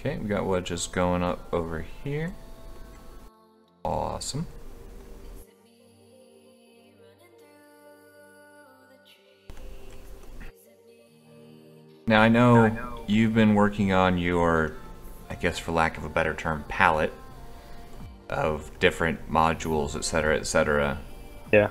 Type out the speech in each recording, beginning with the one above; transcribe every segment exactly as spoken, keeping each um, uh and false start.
Okay, we got wedges going up over here. Awesome. Now I know, now I know you've been working on your, I guess for lack of a better term, palette of different modules, et cetera, et cetera. Yeah.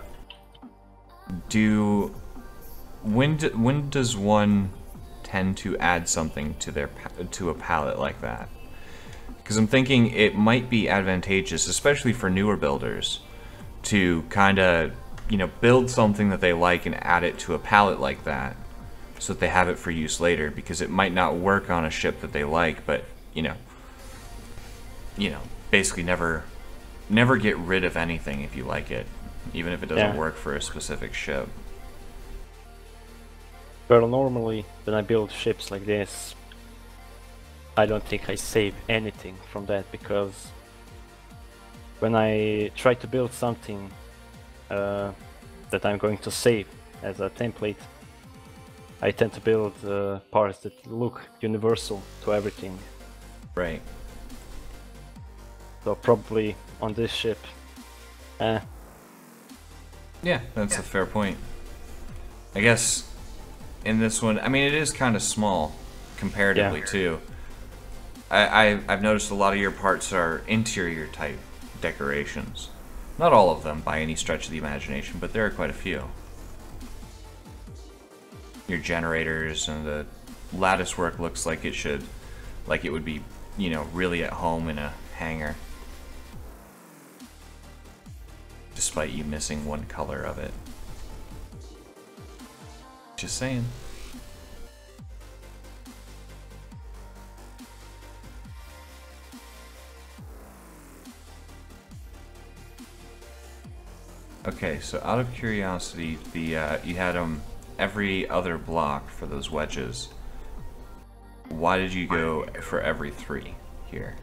Do when do, when does one tend to add something to their to a palette like that? Because I'm thinking it might be advantageous, especially for newer builders, to kind of, you know, build something that they like and add it to a palette like that, so that they have it for use later. Because it might not work on a ship that they like, but you know, you know, basically never, never get rid of anything if you like it, even if it doesn't Yeah. work for a specific ship. Well, normally when I build ships like this, I don't think I save anything from that, because when I try to build something uh, that I'm going to save as a template, I tend to build uh, parts that look universal to everything. Right. So probably on this ship, eh. Yeah, that's a fair point. I guess in this one, I mean, it is kind of small comparatively Yeah. too. I, I I've noticed a lot of your parts are interior type decorations. Not all of them by any stretch of the imagination, but there are quite a few. Your generators and the lattice work looks like it should, like it would be, you know, really at home in a hangar. Despite you missing one color of it. Just saying. Okay, so out of curiosity, the uh, you had them every other block for those wedges. Why did you go for every three here?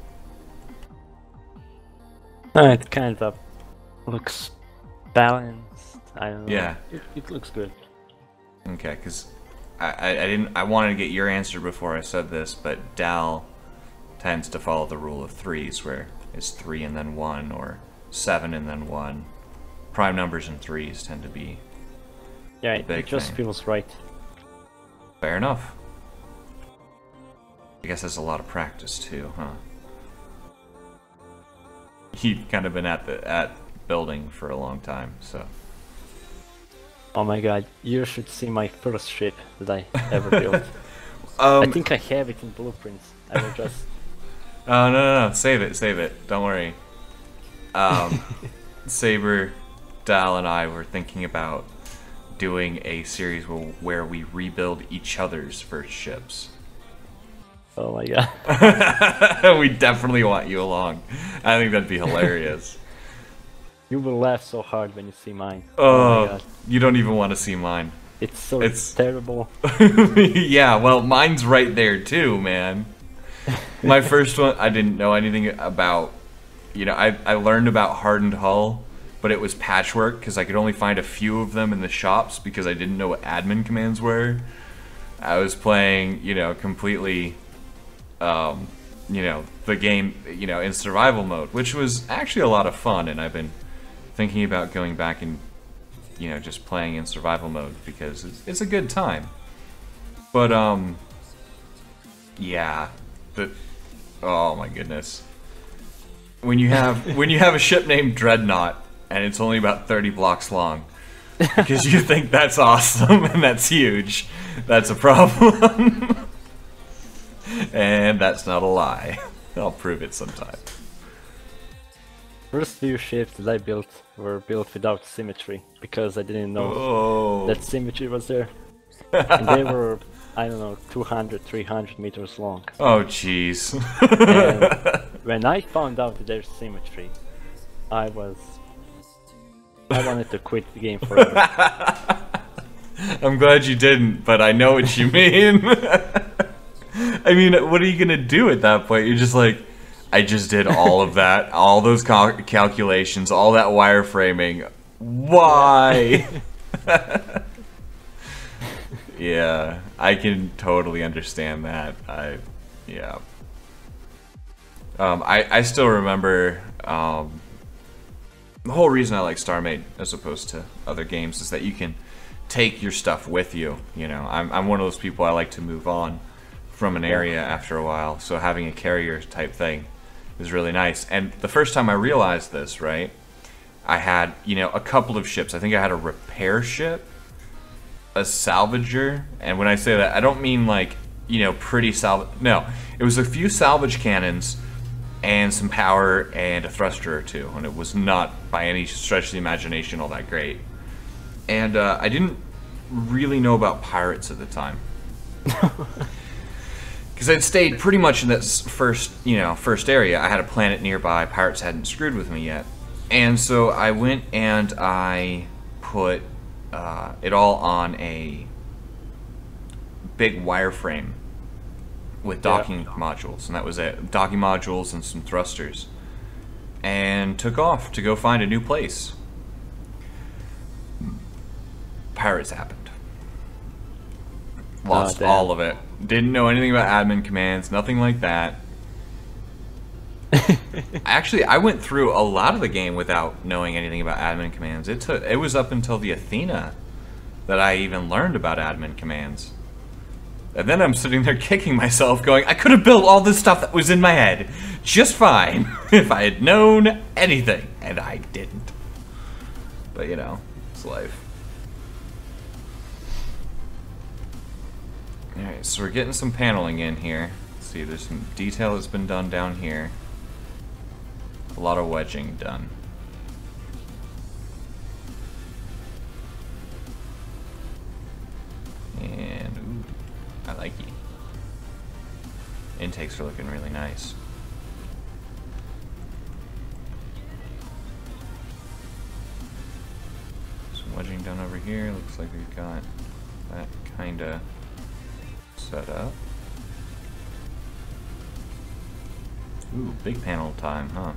Uh, it kind of looks balanced. I don't know. Yeah. It, it looks good. Okay, because I, I, I didn't I wanted to get your answer before I said this, but Dal tends to follow the rule of threes, where it's three and then one, or seven and then one. Prime numbers and threes tend to be Yeah, a it, big it just thing. feels right. Fair enough. I guess that's a lot of practice too, huh? You've kind of been at the at building for a long time, so. Oh my god, you should see my first ship that I ever built. Um, I think I have it in blueprints. I will just... Oh, no, no, no. Save it, save it. Don't worry. Um, Saber, Dal, and I were thinking about doing a series where, where we rebuild each other's first ships. Oh my god. We definitely want you along. I think that'd be hilarious. You will laugh so hard when you see mine. Oh, Oh my god. you don't even want to see mine. It's so It's- terrible. Yeah, well, mine's right there too, man. My first one, I didn't know anything about. You know, I, I learned about hardened hull, but it was patchwork because I could only find a few of them in the shops because I didn't know what admin commands were. I was playing, you know, completely, um, you know, the game, you know, in survival mode, which was actually a lot of fun, and I've been thinking about going back and, you know, just playing in survival mode because it's, it's a good time. But, um, yeah, but, oh my goodness. When you have when you have a ship named Dreadnought and it's only about thirty blocks long, because you think that's awesome and that's huge, that's a problem. And that's not a lie. I'll prove it sometime. First few ships that I built were built without symmetry because I didn't know Oh. that symmetry was there. And they were, I don't know, two hundred, three hundred meters long. Oh, jeez. And when I found out that there's symmetry, I was... I wanted to quit the game forever. I'm glad you didn't, but I know what you mean. I mean, what are you gonna do at that point? You're just like, I just did all of that, all those cal calculations, all that wireframing. Why? Yeah, I can totally understand that. I, yeah. Um, I, I still remember um, the whole reason I like StarMade as opposed to other games is that you can take your stuff with you. You know, I'm, I'm one of those people, I like to move on from an area after a while, so having a carrier type thing is really nice. And the first time I realized this, right, I had, you know, a couple of ships. I think I had a repair ship, a salvager, and when I say that, I don't mean like, you know, pretty salvage. No, it was a few salvage cannons and some power and a thruster or two, and it was not by any stretch of the imagination all that great. And uh, I didn't really know about pirates at the time. Because I'd stayed pretty much in this first, you know, first area. I had a planet nearby. Pirates hadn't screwed with me yet. And so I went and I put uh, it all on a big wireframe with docking yeah. modules. And that was it. Docking modules and some thrusters. And took off to go find a new place. Pirates happened. Lost oh, all of it. Didn't know anything about admin commands, nothing like that. Actually, I went through a lot of the game without knowing anything about admin commands. It took, it was up until the Athena that I even learned about admin commands. And then I'm sitting there kicking myself going, I could have built all this stuff that was in my head just fine if I had known anything. And I didn't. But you know, it's life. Alright, so we're getting some paneling in here. Let's see, there's some detail that's been done down here. A lot of wedging done. And, ooh, I like it. Intakes are looking really nice. Some wedging done over here. Looks like we've got that kinda set up. Ooh, big panel time, huh?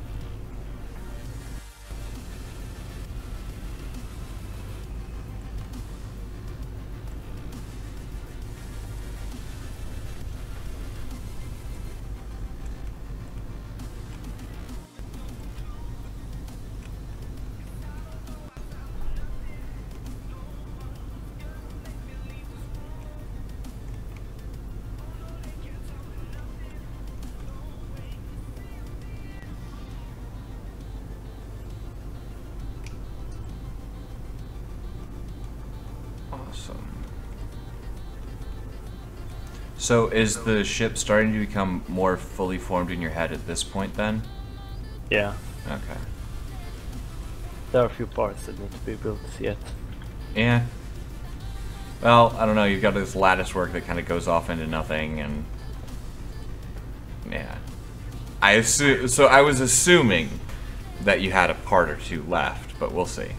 So is the ship starting to become more fully formed in your head at this point then? Yeah. Okay. There are a few parts that need to be built yet. Yeah. Well, I don't know, you've got this lattice work that kind of goes off into nothing, and... yeah. I assu- so I was assuming that you had a part or two left, but we'll see.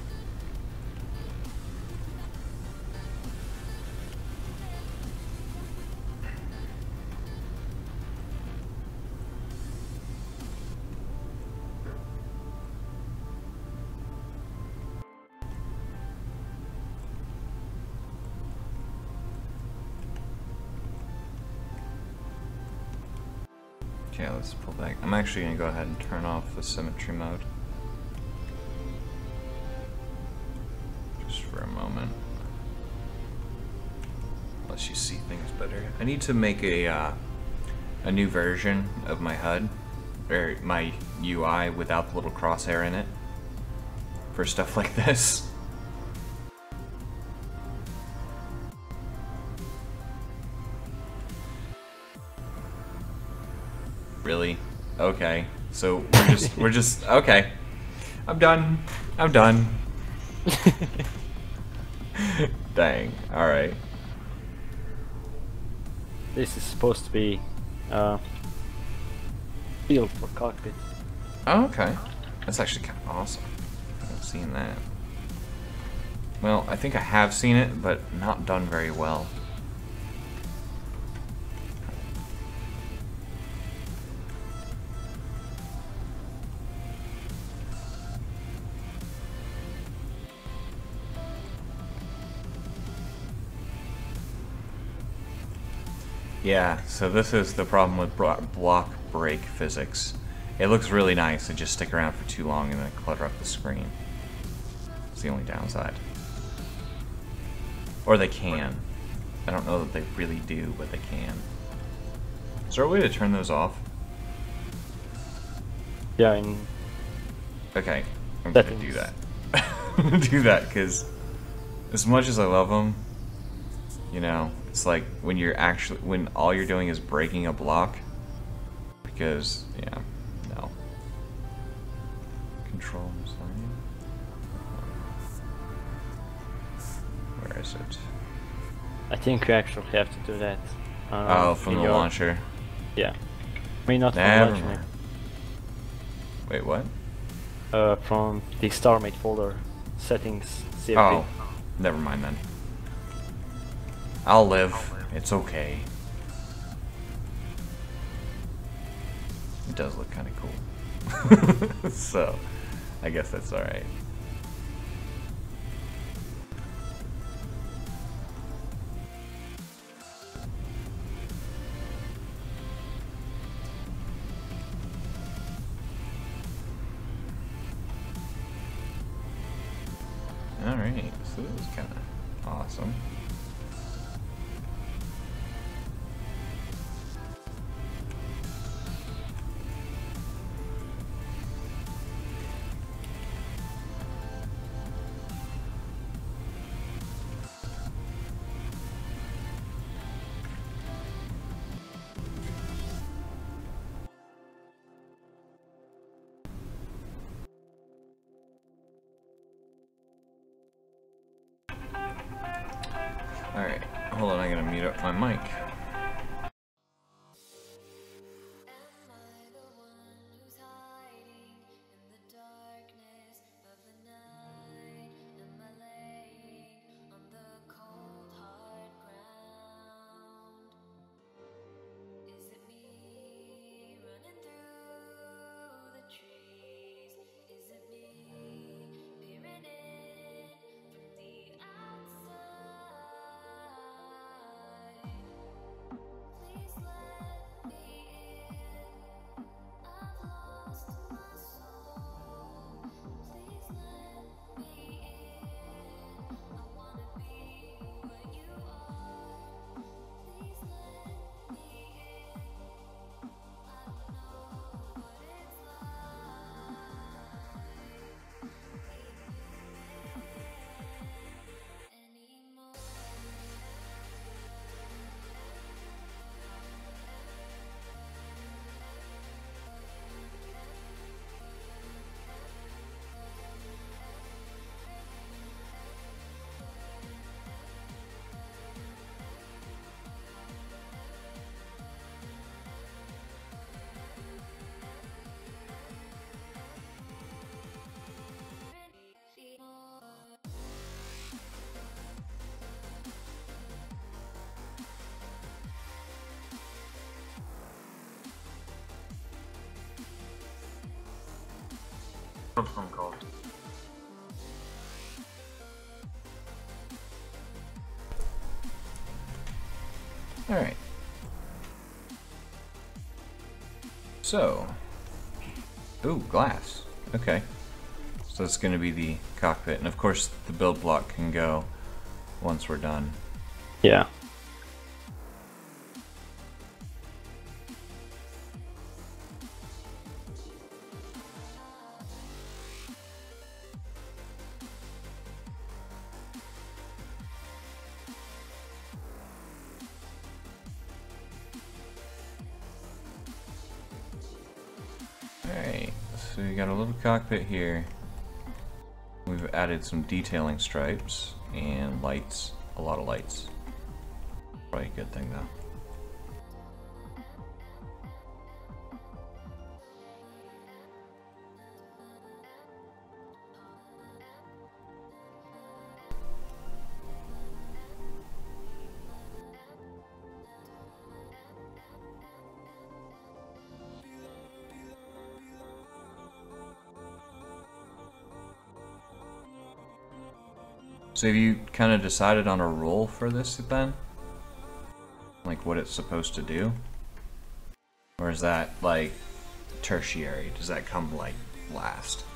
Okay, let's pull back. I'm actually going to go ahead and turn off the symmetry mode. Just for a moment. Unless you see things better. I need to make a, uh, a new version of my H U D, or my U I without the little crosshair in it, for stuff like this. Really? Okay. So we're just we're just okay. I'm done. I'm done. Dang. All right. This is supposed to be uh field for cockpit. Oh, okay. That's actually kind of awesome. I haven't seen that. Well, I think I have seen it, but not done very well. Yeah, so this is the problem with block break physics. It looks really nice. They just stick around for too long and then clutter up the screen. It's the only downside. Or they can. I don't know that they really do, but they can. Is there a way to turn those off? Yeah, in... Okay, I'm gonna do that. I'm gonna do that, because as much as I love them, you know, it's like when you're actually, when all you're doing is breaking a block, because, yeah, no. Control miscellaneous. Where is it? I think you actually have to do that. Uh, oh, from the your... launcher. Yeah. I mean, not Never from the launcher. mind. Wait, what? Uh, from the StarMate folder. Settings, C F P. Oh, never mind then. I'll live. It's okay. It does look kind of cool. So, I guess that's alright. Alright, so this is kind of awesome. Alright, hold on, I gotta mute up my mic. Phone call. All right. So, ooh, glass. Okay. So it's going to be the cockpit, and of course the build block can go once we're done. Yeah. Alright, so we got a little cockpit here. We've added some detailing stripes and lights, a lot of lights. Probably a good thing though. So have you kind of decided on a role for this then? Like what it's supposed to do? Or is that like tertiary? Does that come like last?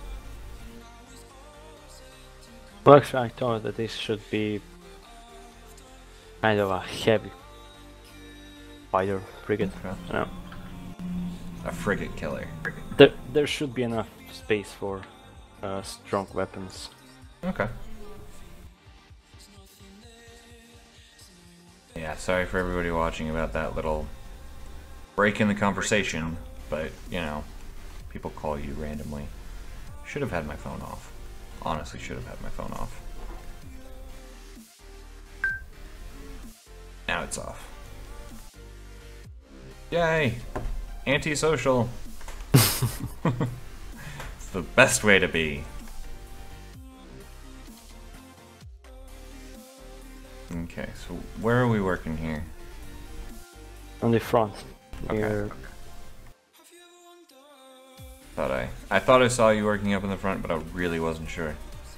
Well, actually, I thought that this should be kind of a heavy fighter frigate. Okay. No. A frigate killer. There, there should be enough space for uh, strong weapons. Okay. Yeah, sorry for everybody watching about that little break in the conversation, but, you know, people call you randomly. Should have had my phone off. Honestly, should have had my phone off. Now it's off. Yay! Antisocial! It's the best way to be. Okay, so where are we working here? On the front. Okay. Near... Thought I, I thought I saw you working up in the front, but I really wasn't sure.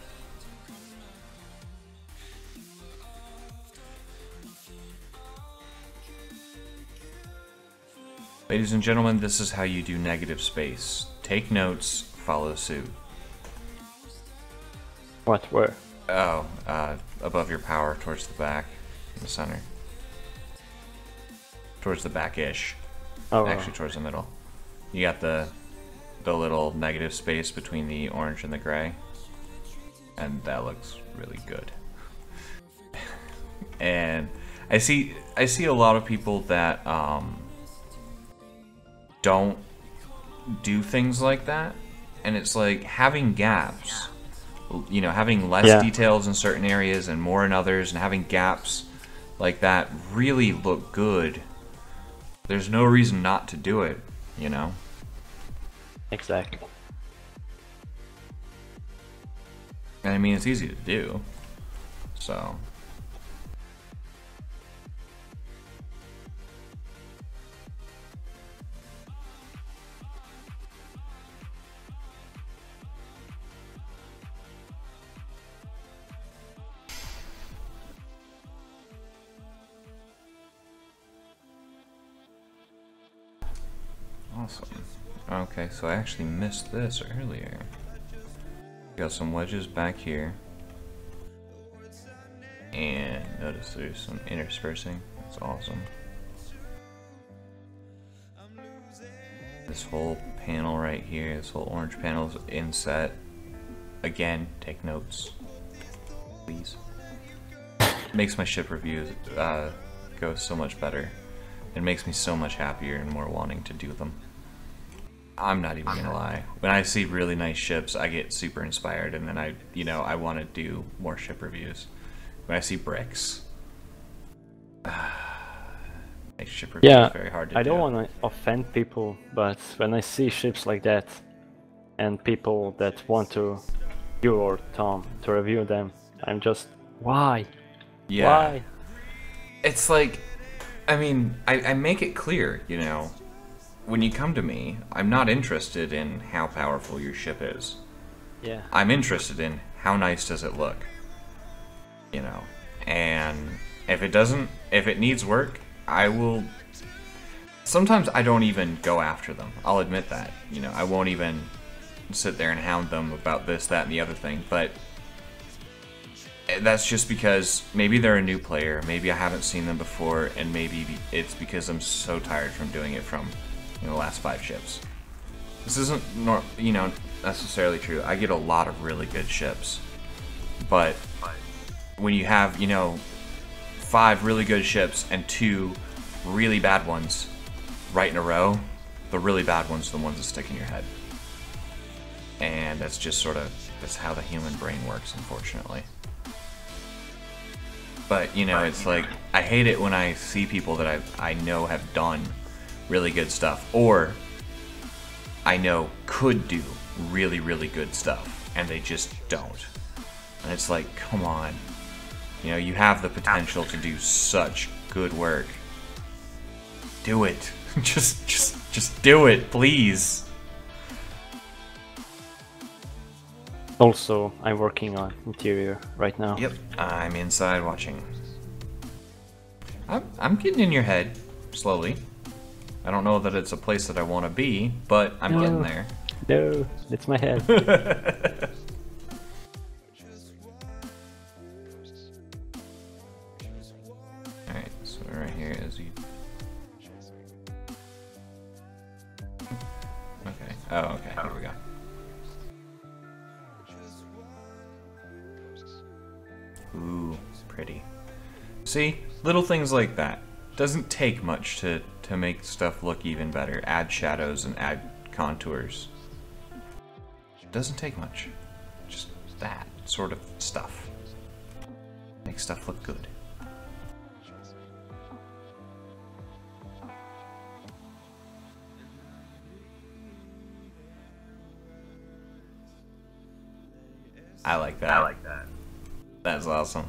Ladies and gentlemen, this is how you do negative space. Take notes, follow suit. What? Where? Oh, uh, above your power, towards the back, in the center. Towards the back-ish. Oh, Actually, towards the middle. You got the the little negative space between the orange and the gray, and that looks really good. And I see I see a lot of people that um, don't do things like that, and it's like having gaps. You know, having less yeah. details in certain areas and more in others, and having gaps like that really look good. There's no reason not to do it, you know? Exactly. And I mean, it's easy to do, so... Awesome. Okay, so I actually missed this earlier. Got some wedges back here. And notice there's some interspersing. That's awesome. This whole panel right here, this whole orange panel is inset. Again, take notes. Please. Makes my ship reviews uh, go so much better. It makes me so much happier and more wanting to do them. I'm not even gonna lie. When I see really nice ships, I get super inspired, and then I, you know, I want to do more ship reviews. When I see bricks, makes ship reviews yeah, very hard to I do. don't want to offend people, but when I see ships like that, and people that want to, you or Tom, to review them, I'm just, why? Yeah. Why? It's like, I mean, I, I make it clear, you know, when you come to me, I'm not interested in how powerful your ship is. Yeah. I'm interested in how nice does it look, you know, and if it doesn't, if it needs work, I will, sometimes I don't even go after them, I'll admit that, you know, I won't even sit there and hound them about this, that, and the other thing, but that's just because maybe they're a new player, maybe I haven't seen them before, and maybe it's because I'm so tired from doing it from, you know, the last five ships. This isn't, nor you know, necessarily true. I get a lot of really good ships, but when you have, you know, five really good ships and two really bad ones right in a row, the really bad ones are the ones that stick in your head. And that's just sort of, that's how the human brain works, unfortunately. But, you know, it's like, I hate it when I see people that I I know have done really good stuff, or I know could do really, really good stuff, and they just don't. And it's like, come on. You know, you have the potential to do such good work. Do it. just, just, just do it, please. Also, I'm working on interior right now. Yep, I'm inside watching. I'm, I'm getting in your head, slowly. I I don't know that it's a place that I want to be, but I'm No. getting there. No, that's my head. Alright, so right here is you. Okay. Oh, okay. Here we go. Ooh, pretty. See? Little things like that. Doesn't take much to, to make stuff look even better. Add shadows and add contours. Doesn't take much. Just that sort of stuff. Makes stuff look good. I like that. I like that. That's awesome.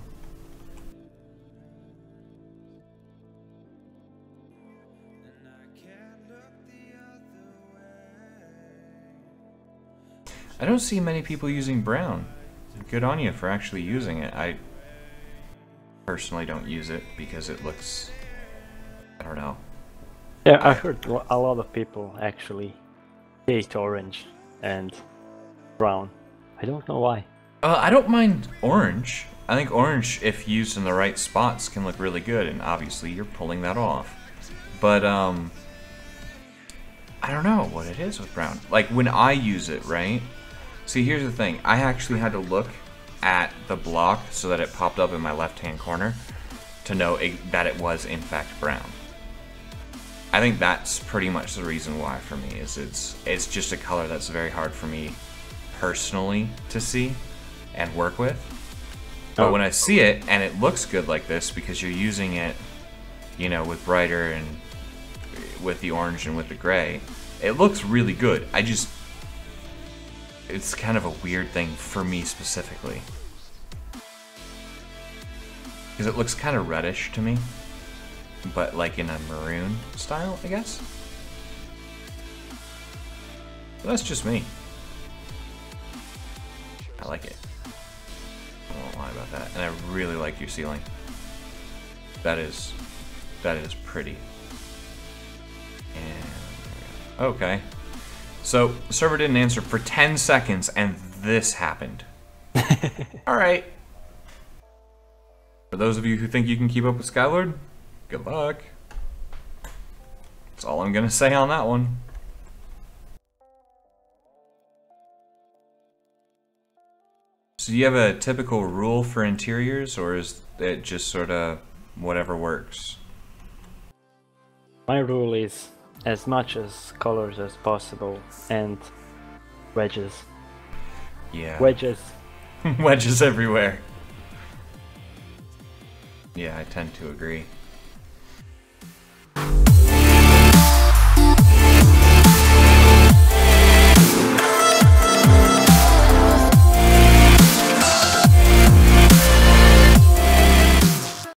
I don't see many people using brown. Good on you for actually using it. I personally don't use it because it looks... I don't know. Yeah, I heard lo- a lot of people actually hate orange and brown. I don't know why. Uh, I don't mind orange. I think orange, if used in the right spots, can look really good, and obviously you're pulling that off. But, um... I don't know what it is with brown. Like, when I use it, right? See, here's the thing. I actually had to look at the block so that it popped up in my left-hand corner to know it, that it was, in fact, brown. I think that's pretty much the reason why for me, is it's, it's just a color that's very hard for me personally to see and work with. But Oh. when I see it and it looks good like this because you're using it, you know, with brighter and with the orange and with the gray, it looks really good. I just, it's kind of a weird thing for me specifically. Because it looks kind of reddish to me, but like in a maroon style, I guess. But that's just me. I like it. I won't lie about that. And I really like your ceiling. That is, that is pretty. And okay. So the server didn't answer for ten seconds, and this happened. All right. For those of you who think you can keep up with Skylord, good luck. That's all I'm gonna say on that one. So do you have a typical rule for interiors, or is it just sort of whatever works? My rule is as much as colors as possible and wedges. Yeah. Wedges. Wedges everywhere. Yeah, I tend to agree.